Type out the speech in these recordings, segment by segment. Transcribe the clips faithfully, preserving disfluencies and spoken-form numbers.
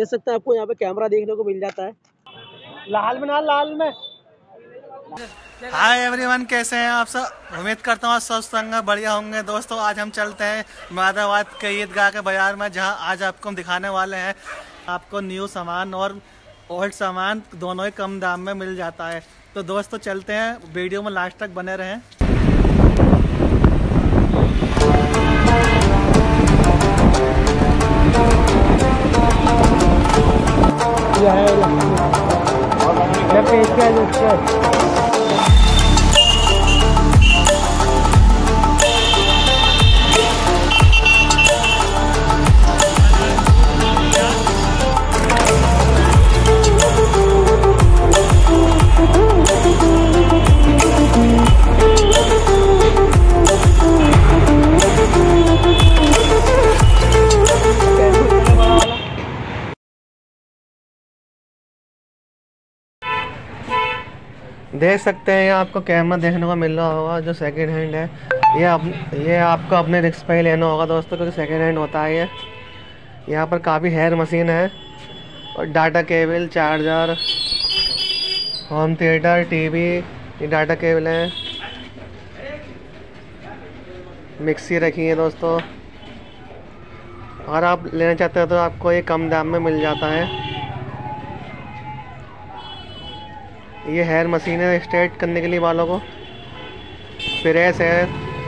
देख सकते हैं आपको यहाँ पे कैमरा देखने को मिल जाता है। लाल में ना लाल में। हाय एवरीवन, कैसे हैं आप सब? उम्मीद करता हूँ स्वस्थ होंगे, बढ़िया होंगे। दोस्तों आज हम चलते हैं मुरादाबाद के ईदगाह के बाजार में, जहाँ आज आपको हम दिखाने वाले हैं आपको न्यू सामान और ओल्ड सामान दोनों ही कम दाम में मिल जाता है। तो दोस्तों चलते हैं, वीडियो में लास्ट तक बने रहें। देख सकते हैं, ये आपको कैमरा देखने को मिल रहा होगा जो सेकंड हैंड है। ये आप ये आपको अपने रिस्क पे ही लेना होगा दोस्तों, क्योंकि सेकंड हैंड होता है ये। यहाँ पर काफ़ी हेयर मशीन है और data cable, charger, home theatre, TV, ये डाटा केबल है, मिक्सी रखी है दोस्तों। अगर आप लेना चाहते हो तो आपको ये कम दाम में मिल जाता है। ये हेयर मशीन है स्ट्रेट करने के लिए बालों को। प्रेस है,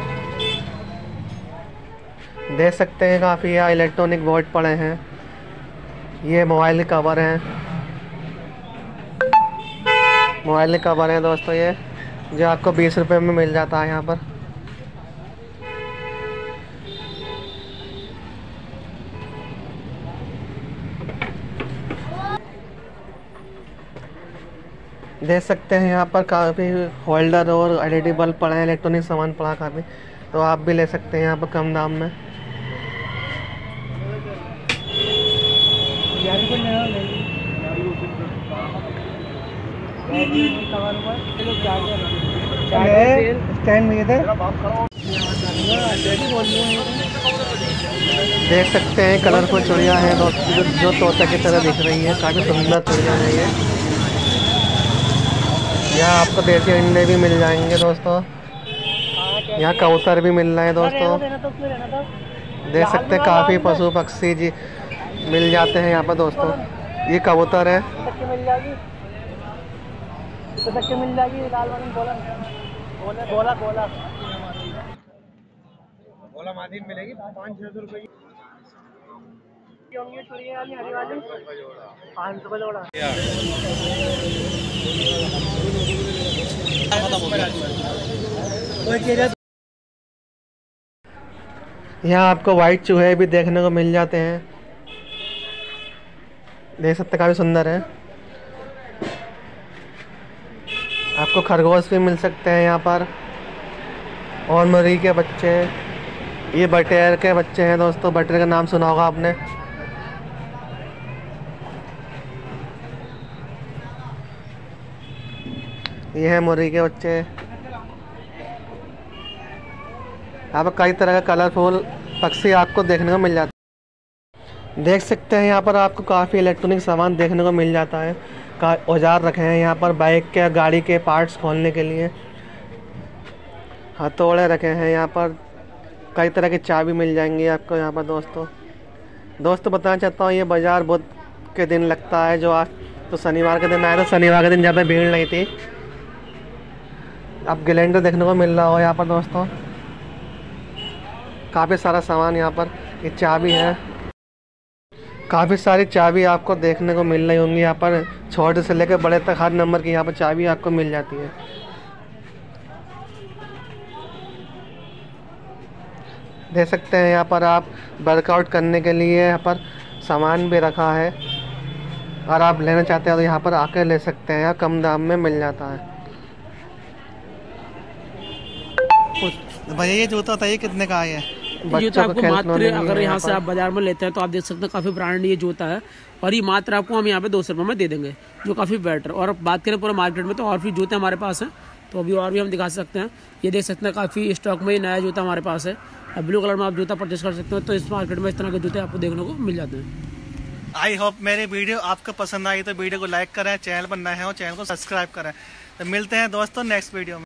देख सकते हैं काफ़ी यहाँ इलेक्ट्रॉनिक बोर्ड पड़े हैं। ये मोबाइल के कवर हैं, मोबाइल के कवर हैं दोस्तों, ये जो आपको बीस रुपए में मिल जाता है यहाँ पर। देख सकते हैं यहाँ पर काफ़ी होल्डर और एलईडी बल्ब पड़ा है, इलेक्ट्रॉनिक सामान पड़ा काफ़ी। तो आप भी ले सकते हैं यहाँ पर कम दाम में। देख सकते हैं कलरफुल चूड़ियाँ हैं दोस्तों, जो तोता की तरह दिख रही है। काफ़ी सुंदर चूड़ियाँ हैं ये। यहाँ आपको देसी अंडे भी मिल जाएंगे दोस्तों। यहाँ कबूतर भी मिल रहे हैं दोस्तों। देख सकते हैं काफ़ी पशु पक्षी जी मिल जाते हैं यहाँ पर दोस्तों। ये कबूतर है, मिलेगी पाँच छः सौ रुपये की। यहाँ आपको वाइट चूहे भी देखने को मिल जाते हैं, देख सकते काफ़ी सुंदर है। आपको खरगोश भी मिल सकते हैं यहाँ पर, और मुर्गी के बच्चे। ये बटेर के बच्चे हैं दोस्तों, बटेर का नाम सुना होगा आपने। ये है मुर्गी के बच्चे। यहाँ पर कई तरह का कलरफुल पक्षी आपको देखने को मिल जाता है। देख सकते हैं यहाँ पर आपको काफ़ी इलेक्ट्रॉनिक सामान देखने को मिल जाता है। का औजार रखे हैं यहाँ पर बाइक के, गाड़ी के पार्ट्स खोलने के लिए। हथौड़े रखे हैं यहाँ पर, कई तरह की चाबी मिल जाएंगी आपको यहाँ पर दोस्तों। दोस्तों बताना चाहता हूँ, ये बाज़ार बुध के दिन लगता है, जो आज तो शनिवार के दिन आया, तो शनिवार के दिन ज़्यादा भीड़ नहीं थी। अब ग्राइंडर देखने को मिल रहा हो यहाँ पर दोस्तों, काफ़ी सारा सामान यहाँ पर। ये चाबी है, काफ़ी सारी चाबी आपको देखने को मिल रही होंगी यहाँ पर। छोटे से लेकर बड़े तक हर नंबर की यहाँ पर चाबी आपको मिल जाती है। देख सकते हैं यहाँ पर आप वर्कआउट करने के लिए यहाँ पर सामान भी रखा है। अगर आप लेना चाहते हैं तो यहाँ पर आकर ले सकते हैं, यहाँ कम दाम में मिल जाता है। भैया ये जूता बताइए कितने का है? जूता आपको मात्र, अगर यहाँ से आप बाजार में लेते हैं तो आप देख सकते हैं काफी ब्रांड ये जूता है, और ये मात्र आपको हम यहाँ पे दो सौ रुपये में दे देंगे, जो काफी बेटर। और बात करें पूरे मार्केट में तो और भी जूते हमारे पास हैं, तो अभी और भी हम दिखा सकते हैं। ये देख सकते हैं काफी स्टॉक में ये नया जूता हमारे पास है। ब्लू कलर में आप जूता परचेस कर सकते हो, तो इस मार्केट में इस तरह के जूते आपको देखने को मिल जाते हैं। आई होप मेरी वीडियो आपको पसंद आई तो वीडियो को लाइक करें, चैनल पर नए हैं और चैनल को सब्सक्राइब करें। तो मिलते हैं दोस्तों नेक्स्ट वीडियो में।